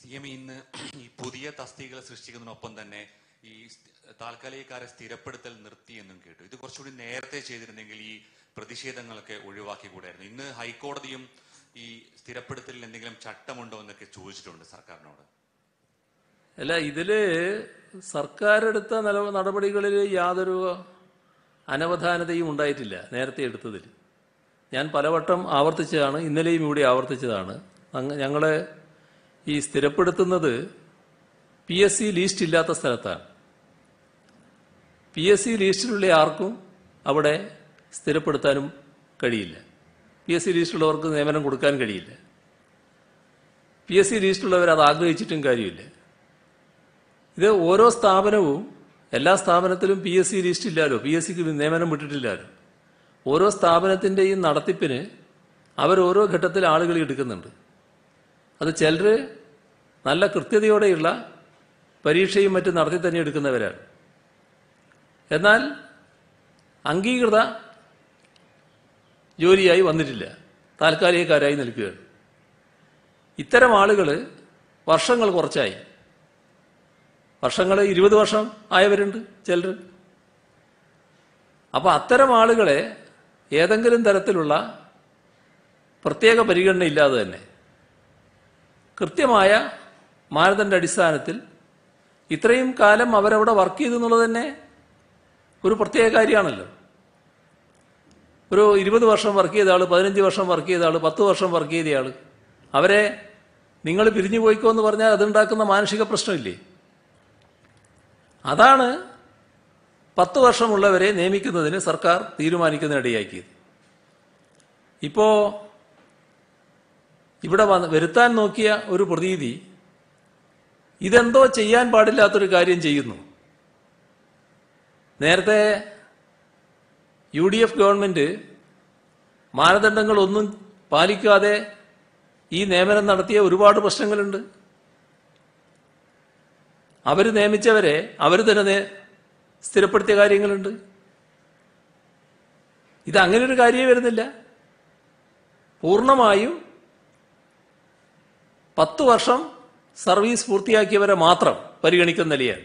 CM ഇന്ന് ഈ പുതിയ തസ്തികകൾ സൃഷ്ടിക്കുന്നതിനൊപ്പം തന്നെ ഈ താൽക്കാലികക്കാരെ സ്ഥിരപ്പെടുത്തൽ നിർത്തി എന്നും കേട്ടു. ഇത് കുറച്ചുകൂടി നേരത്തെ ചെയ്തിരുന്നെങ്കിൽ ഈ പ്രതിഷേധങ്ങളൊക്കെ ഒഴിവാക്കി കൂടായിരുന്നു. ഇന്ന് ഹൈക്കോടതിയും ഈ സ്ഥിരപ്പെടുത്തലിൽ എന്തെങ്കിലും ചട്ടമുണ്ടോ എന്നൊക്കെ ചോദിച്ചിട്ടുണ്ട് സർക്കാരിനോട്. അല്ല, ഇതില് സർക്കാർ എടുത്ത നടപടികളിൽ യാതൊരു അനവധാനതയും ഉണ്ടായിട്ടില്ല. നേരത്തെ എടുത്തതിൽ ഞാൻ പലവട്ടം ആവർത്തിച്ചതാണ്, ഇന്നലെയും ഇവിടെ ആവർത്തിച്ചതാണ്. ഞങ്ങളെ ഈ സ്ഥിരപ്പെടുത്തുന്നത് PSC ലീസ്റ്റ് ഇല്ലാത്ത സ്ഥലത്താണ്. PSC ലീസ്റ്റിലുള്ള ആർക്കും അവിടെ സ്ഥിരപ്പെടുത്താനും കഴിയില്ല. PSC ലീസ്റ്റുള്ളവർക്ക് നിയമനം കൊടുക്കാൻ കഴിയില്ല. PSC ലീസ്റ്റുള്ളവർ അത് ആഗ്രഹിച്ചിട്ടും കാര്യമില്ല. ഇത് ഓരോ സ്ഥാപനവും, എല്ലാ സ്ഥാപനത്തിലും PSC ലീസ്റ്റ് ഇല്ലല്ലോ, PSCക്ക് നിയമനം വിട്ടിട്ടില്ലല്ലോ. ഓരോ സ്ഥാപനത്തിൻ്റെയും നടത്തിപ്പിന് അവരോരോ ഘട്ടത്തിൽ ആളുകൾ എടുക്കുന്നുണ്ട്. അത് ചിലർ നല്ല കൃത്യതയോടെയുള്ള പരീക്ഷയും മറ്റും നടത്തി തന്നെ എടുക്കുന്നവരാണ്. എന്നാൽ അംഗീകൃത ജോലിയായി വന്നിട്ടില്ല, താൽക്കാലികക്കാരായി നിൽക്കുകയാണ്. ഇത്തരം ആളുകൾ വർഷങ്ങൾ കുറച്ചായി, വർഷങ്ങൾ 20 വർഷം ആയവരുണ്ട് ചിലർ. അപ്പോൾ അത്തരം ആളുകളെ ഏതെങ്കിലും തരത്തിലുള്ള പ്രത്യേക പരിഗണന ഇല്ലാതെ തന്നെ കൃത്യമായ മാനദണ്ഡ അടിസ്ഥാനത്തിൽ ഇത്രയും കാലം അവരവിടെ വർക്ക് ചെയ്തെന്നുള്ളത് തന്നെ ഒരു പ്രത്യേക കാര്യമാണല്ലോ. ഒരു 20 വർഷം വർക്ക് ചെയ്ത ആൾ, 15 വർഷം വർക്ക് ചെയ്ത ആൾ, 10 വർഷം വർക്ക് ചെയ്ത ആൾ, അവരെ നിങ്ങൾ പിരിഞ്ഞു പോയിക്കോ എന്ന് പറഞ്ഞാൽ അതുണ്ടാക്കുന്ന മാനസിക പ്രശ്നമില്ലേ? അതാണ് 10 വർഷമുള്ളവരെ നിയമിക്കുന്നതിന് സർക്കാർ തീരുമാനിക്കുന്നതിനിടയാക്കിയത്. ഇപ്പോൾ ഇവിടെ വരുത്താൻ നോക്കിയ ഒരു പ്രതീതി ഇതെന്തോ ചെയ്യാൻ പാടില്ലാത്തൊരു കാര്യം ചെയ്യുന്നു. നേരത്തെ UDF ഗവൺമെന്റ് മാനദണ്ഡങ്ങളൊന്നും പാലിക്കാതെ ഈ നിയമനം നടത്തിയ ഒരുപാട് പ്രശ്നങ്ങളുണ്ട്. അവർ നിയമിച്ചവരെ അവർ തന്നെ സ്ഥിരപ്പെടുത്തിയ കാര്യങ്ങളുണ്ട്. ഇതങ്ങനൊരു കാര്യമേ വരുന്നില്ല. പൂർണ്ണമായും 10 വർഷം സർവീസ് പൂർത്തിയാക്കിയവരെ മാത്രം പരിഗണിക്കുന്ന നിലയാണ്.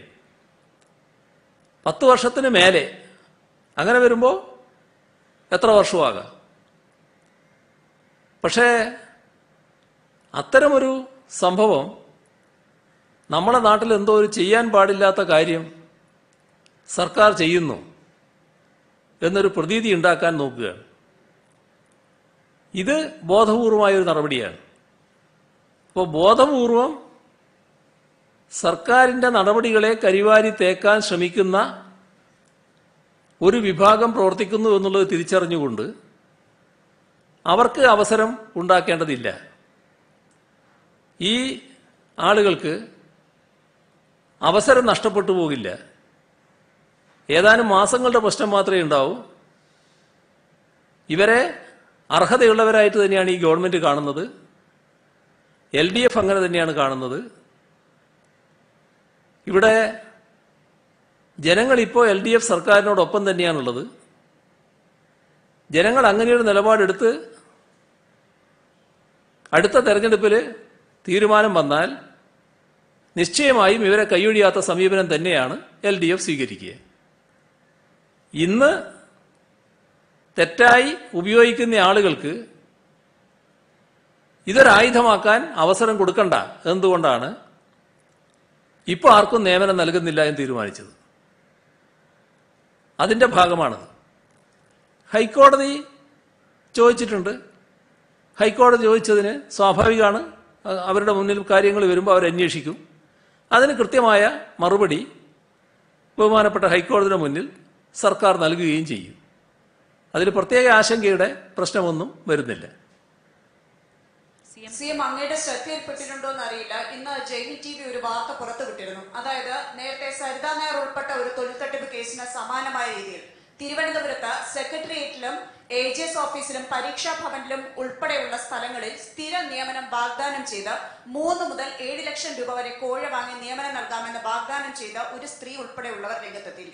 10 വർഷത്തിന് മേലെ അങ്ങനെ വരുമ്പോൾ എത്ര വർഷമാകാം. പക്ഷേ അത്തരമൊരു സംഭവം നമ്മുടെ നാട്ടിൽ എന്തോ ഒരു ചെയ്യാൻ പാടില്ലാത്ത കാര്യം സർക്കാർ ചെയ്യുന്നു എന്നൊരു പ്രതീതി ഉണ്ടാക്കാൻ നോക്കുകയാണ്. ഇത് ബോധപൂർവമായൊരു നടപടിയാണ്. അപ്പോൾ ബോധപൂർവം സർക്കാരിൻ്റെ നടപടികളെ കരിവാരി തേക്കാൻ ശ്രമിക്കുന്ന ഒരു വിഭാഗം പ്രവർത്തിക്കുന്നു എന്നുള്ളത് തിരിച്ചറിഞ്ഞുകൊണ്ട് അവർക്ക് അവസരം ഉണ്ടാക്കേണ്ടതില്ല. ഈ ആളുകൾക്ക് അവസരം നഷ്ടപ്പെട്ടു പോകില്ല. ഏതാനും മാസങ്ങളുടെ പ്രശ്നം മാത്രമേ ഉണ്ടാവൂ. ഇവരെ അർഹതയുള്ളവരായിട്ട് തന്നെയാണ് ഈ ഗവൺമെന്റ് കാണുന്നത്. LDF അങ്ങനെ തന്നെയാണ് കാണുന്നത്. ഇവിടെ ജനങ്ങളിപ്പോൾ LDF സർക്കാരിനോടൊപ്പം തന്നെയാണുള്ളത്. ജനങ്ങൾ അങ്ങനെയൊരു നിലപാടെടുത്ത് അടുത്ത തെരഞ്ഞെടുപ്പിൽ തീരുമാനം വന്നാൽ നിശ്ചയമായും ഇവരെ കൈയൊഴിയാത്ത സമീപനം തന്നെയാണ് LDF സ്വീകരിക്കുക. ഇന്ന് തെറ്റായി ഉപയോഗിക്കുന്ന ആളുകൾക്ക് ഇതൊരായുധമാക്കാൻ അവസരം കൊടുക്കണ്ട. എന്തുകൊണ്ടാണ് ഇപ്പോൾ ആർക്കും നിയമനം നൽകുന്നില്ല എന്ന് തീരുമാനിച്ചത്? അതിൻ്റെ ഭാഗമാണത്. ഹൈക്കോടതി ചോദിച്ചിട്ടുണ്ട്. ഹൈക്കോടതി ചോദിച്ചതിന് സ്വാഭാവികമാണ്, അവരുടെ മുന്നിൽ കാര്യങ്ങൾ വരുമ്പോൾ അവരന്വേഷിക്കും. അതിന് കൃത്യമായ മറുപടി ബഹുമാനപ്പെട്ട ഹൈക്കോടതിയുടെ മുന്നിൽ സർക്കാർ നൽകുകയും ചെയ്യും. അതിൽ പ്രത്യേക ആശങ്കയുടെ പ്രശ്നമൊന്നും വരുന്നില്ല. CM അങ്ങയുടെ ശ്രദ്ധയിൽപ്പെട്ടിട്ടുണ്ടോ എന്നറിയില്ല, ഇന്ന് ജൈനി TV ഒരു വാർത്ത പുറത്തുവിട്ടിരുന്നു. അതായത് നേരത്തെ സരിതാ നായർ ഉൾപ്പെട്ട ഒരു തൊഴിൽ തട്ടിപ്പ് കേസിന് സമാനമായ രീതിയിൽ തിരുവനന്തപുരത്ത് സെക്രട്ടേറിയറ്റിലും AGS ഓഫീസിലും പരീക്ഷാ ഭവനിലും ഉൾപ്പെടെയുള്ള സ്ഥലങ്ങളിൽ സ്ഥിര നിയമനം വാഗ്ദാനം ചെയ്ത് 3 മുതൽ 7 ലക്ഷം രൂപ വരെ കോഴ വാങ്ങി നിയമനം നൽകാമെന്ന് വാഗ്ദാനം ചെയ്ത ഒരു സ്ത്രീ ഉൾപ്പെടെയുള്ളവർ രംഗത്തെത്തിയിരിക്കുന്നു.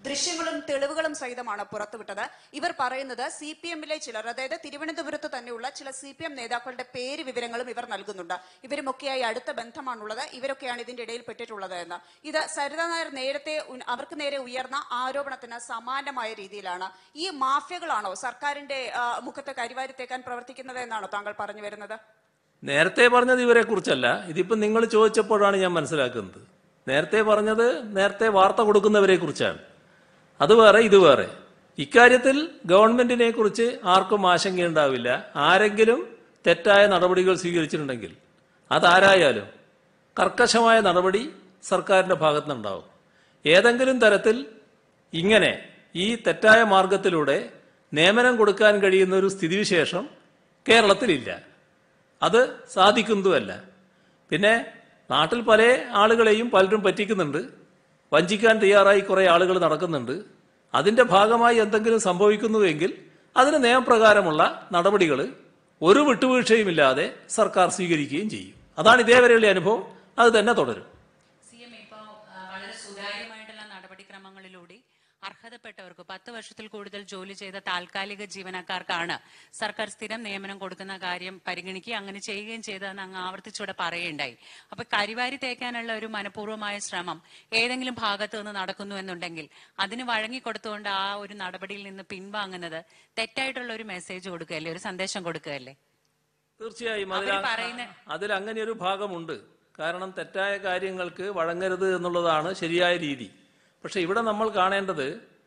ദൃശ്യങ്ങളും തെളിവുകളും സഹിതമാണ് പുറത്തുവിട്ടത്. ഇവർ പറയുന്നത് CPM-ലെ ചിലർ, അതായത് തിരുവനന്തപുരത്ത് തന്നെയുള്ള ചില CPM നേതാക്കളുടെ പേര് വിവരങ്ങളും ഇവർ നൽകുന്നുണ്ട്. ഇവരുമൊക്കെയായി അടുത്ത ബന്ധമാണുള്ളത്, ഇവരൊക്കെയാണ് ഇതിന്റെ ഇടയിൽ പെട്ടിട്ടുള്ളത് എന്ന്. ഇത് സരിതാ നായർ നേരത്തെ അവർക്ക് നേരെ ഉയർന്ന ആരോപണത്തിന് സമാനമായ രീതിയിലാണ്. ഈ മാഫിയകളാണോ സർക്കാരിന്റെ മുഖത്ത് കരിവാരിത്തേക്കാൻ പ്രവർത്തിക്കുന്നത് എന്നാണോ താങ്കൾ പറഞ്ഞു വരുന്നത്? നേരത്തെ പറഞ്ഞത് ഇവരെ കുറിച്ചല്ല, ഇതിപ്പം നിങ്ങൾ ചോദിച്ചപ്പോഴാണ് ഞാൻ മനസ്സിലാക്കുന്നത്. നേരത്തെ പറഞ്ഞത് നേരത്തെ വാർത്ത കൊടുക്കുന്നവരെ കുറിച്ചാണ്. അത് വേറെ ഇത് വേറെ. ഇക്കാര്യത്തിൽ ഗവൺമെന്റിനെ കുറിച്ച് ആർക്കും ആശങ്കയുണ്ടാവില്ല. ആരെങ്കിലും തെറ്റായ നടപടികൾ സ്വീകരിച്ചിട്ടുണ്ടെങ്കിൽ അതാരായാലും കർക്കശമായ നടപടി സർക്കാരിന്റെ ഭാഗത്തുനിന്നുണ്ടാവും. ഏതെങ്കിലും തരത്തിൽ ഇങ്ങനെ ഈ തെറ്റായ മാർഗത്തിലൂടെ നിയമനം കൊടുക്കാൻ കഴിയുന്ന ഒരു സ്ഥിതിവിശേഷം കേരളത്തിലില്ല. അത് സാധിക്കുന്നതുമല്ല. പിന്നെ നാട്ടിൽ പല ആളുകളെയും പലരും പറ്റിക്കുന്നുണ്ട്, വഞ്ചിക്കാൻ തയ്യാറായി കുറേ ആളുകൾ നടക്കുന്നുണ്ട്. അതിൻ്റെ ഭാഗമായി എന്തെങ്കിലും സംഭവിക്കുന്നുവെങ്കിൽ അതിന് നിയമപ്രകാരമുള്ള നടപടികൾ ഒരു വിട്ടുവീഴ്ചയുമില്ലാതെ സർക്കാർ സ്വീകരിക്കുകയും ചെയ്യും. അതാണ് ഇതേവരെയുള്ള അനുഭവം, അത് തന്നെ തുടരും. ഇപ്പോൾ വളരെ സുതാര്യമായിട്ടുള്ള നടപടിക്രമങ്ങളിലൂടെ അർഹതപ്പെട്ടവർക്ക് 10 വർഷത്തിൽ കൂടുതൽ ജോലി ചെയ്ത താൽക്കാലിക ജീവനക്കാർക്കാണ് സർക്കാർ സ്ഥിരം നിയമനം കൊടുക്കുന്ന കാര്യം പരിഗണിക്കുകയും അങ്ങനെ ചെയ്യുകയും ചെയ്തതെന്ന് അങ്ങ് ആവർത്തിച്ചൂടെ പറയുകയുണ്ടായി. അപ്പൊ കരിവാരി തേക്കാനുള്ള ഒരു മനഃപൂർവ്വമായ ശ്രമം ഏതെങ്കിലും ഭാഗത്ത് നിന്ന് നടക്കുന്നു എന്നുണ്ടെങ്കിൽ അതിന് വഴങ്ങിക്കൊടുത്തുകൊണ്ട് ആ ഒരു നടപടിയിൽ നിന്ന് പിൻവാങ്ങുന്നത് തെറ്റായിട്ടുള്ള ഒരു മെസ്സേജ് കൊടുക്കുകയല്ലേ, ഒരു സന്ദേശം കൊടുക്കുകയല്ലേ? തീർച്ചയായും അതിൽ അങ്ങനെ ഒരു ഭാഗമുണ്ട്. കാരണം തെറ്റായ കാര്യങ്ങൾക്ക് വഴങ്ങരുത് എന്നുള്ളതാണ് ശരിയായ രീതി. പക്ഷെ ഇവിടെ നമ്മൾ കാണേണ്ടത്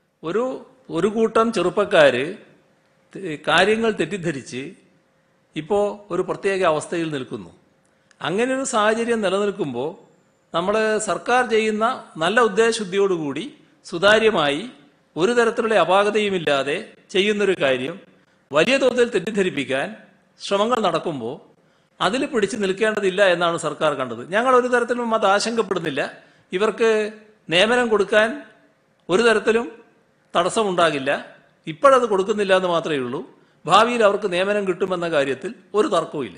ഒരു കൂട്ടം ചെറുപ്പക്കാര് കാര്യങ്ങൾ തെറ്റിദ്ധരിച്ച് ഇപ്പോൾ ഒരു പ്രത്യേക അവസ്ഥയിൽ നിൽക്കുന്നു. അങ്ങനെ ഒരു സാഹചര്യം നിലനിൽക്കുമ്പോൾ നമ്മൾ സർക്കാർ ചെയ്യുന്ന നല്ല ഉദ്ദേശശുദ്ധിയോടുകൂടി സുതാര്യമായി ഒരു തരത്തിലുള്ള അപാകതയുമില്ലാതെ ചെയ്യുന്നൊരു കാര്യം വലിയ തോതിൽ തെറ്റിദ്ധരിപ്പിക്കാൻ ശ്രമങ്ങൾ നടക്കുമ്പോൾ അതിൽ പിടിച്ചു നിൽക്കേണ്ടതില്ല എന്നാണ് സർക്കാർ കണ്ടത്. ഞങ്ങൾ ഒരു തരത്തിലും അത് ആശങ്കപ്പെടുന്നില്ല. ഇവർക്ക് നിയമനം കൊടുക്കാൻ ഒരു തരത്തിലും തടസ്സമുണ്ടാകില്ല. ഇപ്പോഴത് കൊടുക്കുന്നില്ല എന്ന് മാത്രമേ ഉള്ളൂ. ഭാവിയിൽ അവർക്ക് നിയമനം കിട്ടുമെന്ന കാര്യത്തിൽ ഒരു തർക്കവുമില്ല.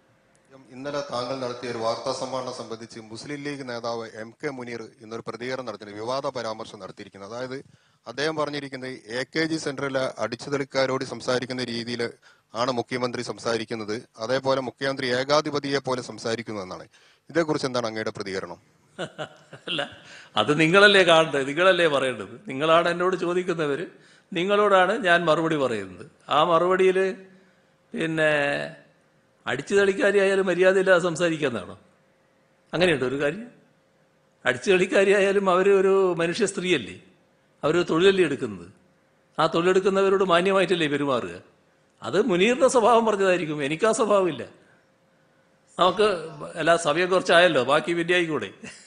ഇന്നലെ താങ്കൾ നടത്തിയ ഒരു വാർത്താ സമ്മേളനം സംബന്ധിച്ച് മുസ്ലിം ലീഗ് നേതാവ് MK മുനീർ ഇന്നൊരു പ്രതികരണം നടത്തി വിവാദ പരാമർശം നടത്തിയിരിക്കുന്നത്. അതായത് അദ്ദേഹം പറഞ്ഞിരിക്കുന്നത് AKG സെന്ററിലെ അടിച്ചുതെളിക്കാരോട് സംസാരിക്കുന്ന രീതിയിൽ ആണ് മുഖ്യമന്ത്രി സംസാരിക്കുന്നത്, അതേപോലെ മുഖ്യമന്ത്രി ഏകാധിപതിയെ പോലെ സംസാരിക്കുന്നു എന്നാണ്. ഇതേക്കുറിച്ച് എന്താണ് അങ്ങയുടെ പ്രതികരണം? അല്ല, അത് നിങ്ങളല്ലേ കാണേണ്ടത്, നിങ്ങളല്ലേ പറയേണ്ടത്. നിങ്ങളാണ് എന്നോട് ചോദിക്കുന്നവർ, നിങ്ങളോടാണ് ഞാൻ മറുപടി പറയുന്നത്. ആ മറുപടിയിൽ പിന്നെ അടിച്ചു തളിക്കാരിയായാലും മര്യാദയില്ലാതെ സംസാരിക്കാന്നാണോ? അങ്ങനെയുണ്ടോ ഒരു കാര്യം? അടിച്ചു തളിക്കാരിയായാലും അവർ ഒരു മനുഷ്യ സ്ത്രീയല്ലേ, അവർ തൊഴിലല്ലേ എടുക്കുന്നത്. ആ തൊഴിലെടുക്കുന്നവരോട് മാന്യമായിട്ടല്ലേ പെരുമാറുക. അത് മുനീറിന്റെ സ്വഭാവം പറഞ്ഞതായിരിക്കും, എനിക്ക് ആ സ്വഭാവമില്ല. നമുക്ക് എല്ലാ സമയം കുറച്ചായല്ലോ, ബാക്കി പിന്നെ ആയിക്കൂടെ.